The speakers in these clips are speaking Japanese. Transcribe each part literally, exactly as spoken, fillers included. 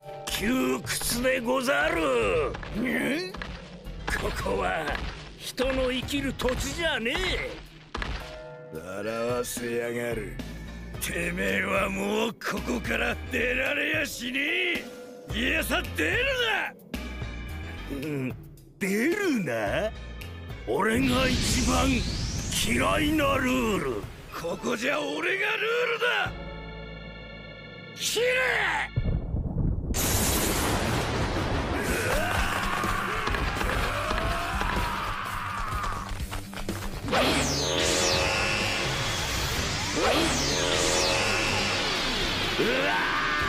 窮屈でござる。ここは人の生きる土地じゃねえ。 表せやがる。てめえはもうここから出られやしねえ。いやさ出るな。うん、出るな。俺が一番嫌いなルール。 ここじゃ俺がルールだ。 切れ。うわ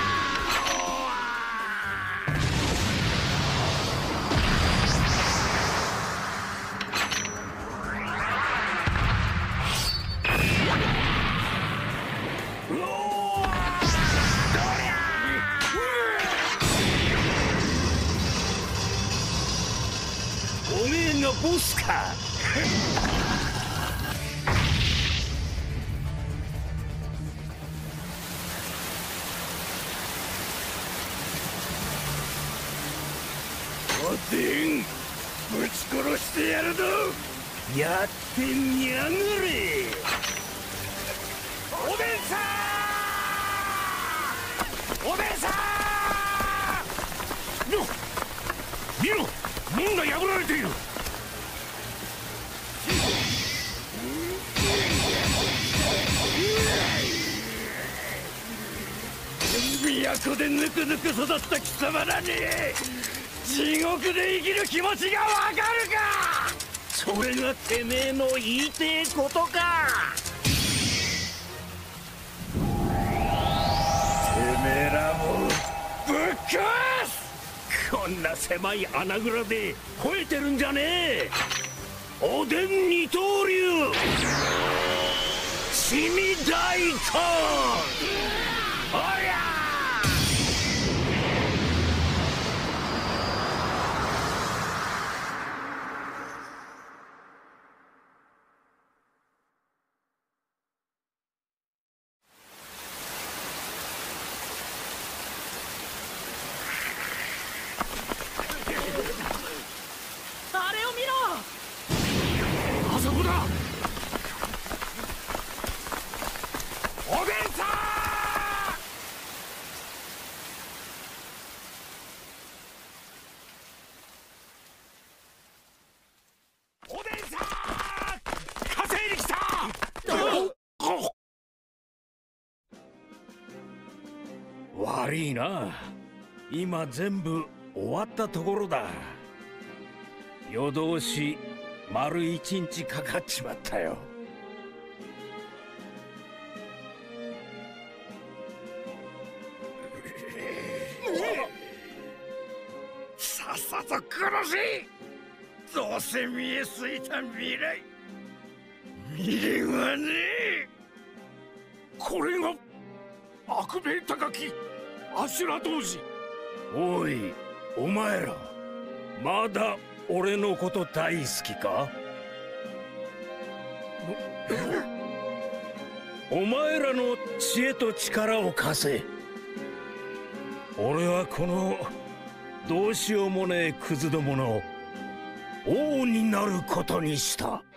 おめえがボスか。 おでんぶち殺してやるぞ。 やってみやがれ。 おでんさんおでんさん見ろ見ろ、門が破られている。 都でぬくぬく育った貴様らに地獄で生きる気持ちがわかるか。 それがてめえの言いてえことか。 てめえらもぶっ壊す。 こんな狭い穴蔵で吠えてるんじゃねえ。おでん二刀流しみ大根。おりゃ悪いな。今全部終わったところだ。夜通し丸一日かかっちまったよ。 さっさと殺せ。どうせ見えすぎた未来未練はねえ。 これが悪名高き阿修羅童子。おいお前ら、まだ俺のこと大好きか。お前らの知恵と力を貸せ。俺はこのどうしようもねえクズどもの王になることにした。